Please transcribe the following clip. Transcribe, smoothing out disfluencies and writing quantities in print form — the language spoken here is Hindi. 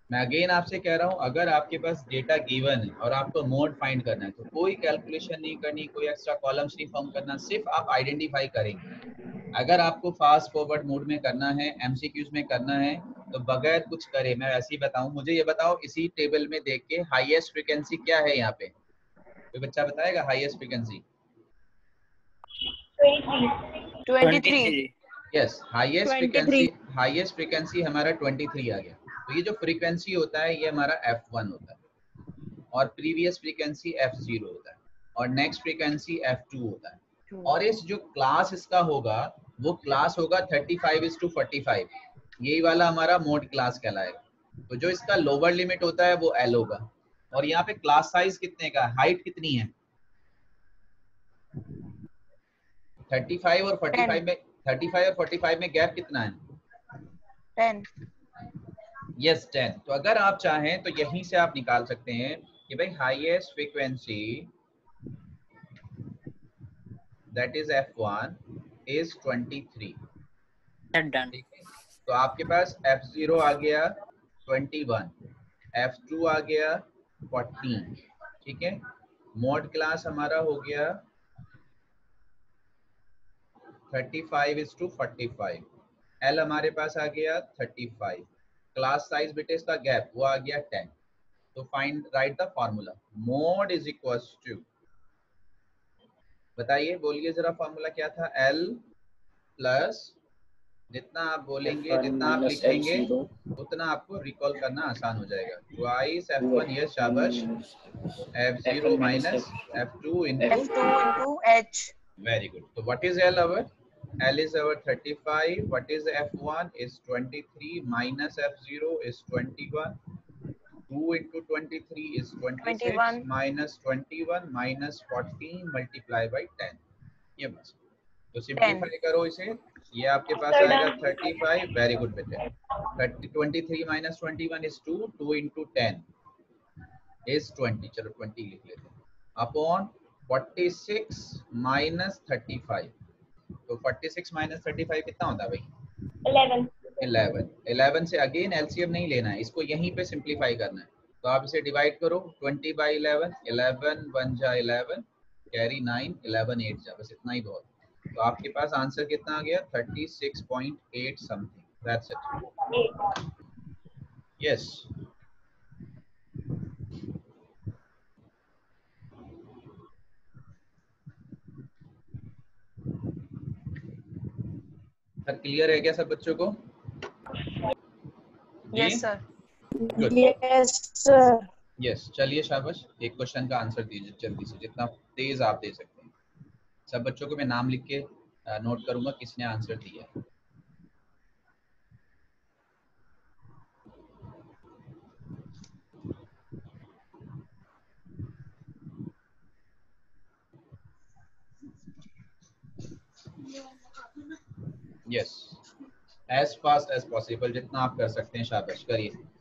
मैं अगेन आपसे कह रहा हूँ, अगर आपके पास डेटा गिवन है और आपको मोड फाइंड करना है तो कोई कैलकुलेशन नहीं करनी, कोई एक्स्ट्रा कॉलम्स नहीं फॉर्म करना, सिर्फ आप आइडेंटिफाई करेंगे। अगर आपको फास्ट फॉरवर्ड मोड में करना है, एमसीक्यूज में करना है, तो बगैर कुछ करे मैं ऐसे ही बताऊं, मुझे ये बताओ इसी टेबल में देख के हाईएस्ट फ्रीक्वेंसी क्या है यहाँ पे, कोई बच्चा बताएगा highest frequency? 23। Yes, highest 23। Frequency हमारा 23 आ गया। तो ये जो फ्रीक्वेंसी होता है ये हमारा f1 होता है, और प्रीवियस फ्रीक्वेंसी f0 होता है, और नेक्स्ट फ्रीक्वेंसी f2 होता है। और इस जो क्लास इसका होगा वो क्लास होगा 35:45, यही वाला हमारा मोड क्लास कहलाएगा। तो जो इसका लोअर लिमिट होता है वो L होगा। और यहाँ पे क्लास साइज कितने का, हाइट कितनी है? 35 और 45 में 35 और 45 में गैप कितना है? 10। यस 10। तो अगर आप चाहें तो यहीं से आप निकाल सकते हैं कि भाई highest frequency that is f1 is 23। Done. ठीक है, तो आपके पास f0 आ गया 21, f2 आ गया 14। ठीक है, मोड क्लास हमारा हो गया 35:45, L हमारे पास आ गया 35, क्लास साइज बेटे इसका गैप वो आ गया 10। तो find write the formula, mode is equals to, बताइए बोलिए जरा फॉर्मूला क्या था? L प्लस, जितना आप बोलेंगे जितना आप लिखेंगे उतना आपको रिकॉल करना आसान हो जाएगा। ट्वाइस f1, यस शाबाश, f0 minus f2 into, F2 into H. very good. So what is L our? L is our 35. What is f1 is 23 minus f0 is 21. 2 into 23 is 26 21. minus 21 minus 14 multiply by 10। ये बस, तो सिंप्लीफाई करो इसे, ये आपके पास आएगा 35। वेरी गुड बेटे। 23 minus 21 is 2, 2 into 10 is 20, चलो 20 लिख लेते हैं, अपॉन 46 minus 35। तो 46 minus 35 कितना होता है भाई? 11। 11 से अगेन एलसीएम नहीं लेना है, इसको यहीं पे सिंप्लीफाई करना है। तो आप इसे डिवाइड करो 20/11, 11 1 जा 11, कैरी 9, 11 8 जा, बस इतना ही बहुत। तो आपके पास आंसर कितना आ गया? 36.8 something, that's it. Yes, sir clear है क्या सब बच्चों को? Yes sir. Good. Yes, sir. Yes, चलिए शाबाश, एक क्वेश्चन का आंसर दीजिए जल्दी से, जितना तेज आप दे सकते हैं। सब बच्चों को मैं नाम लिख के नोट करूंगा किसने आंसर दिया है। Yes, as fast as possible, जितना आप कर सकते हैं शाबाश करिए।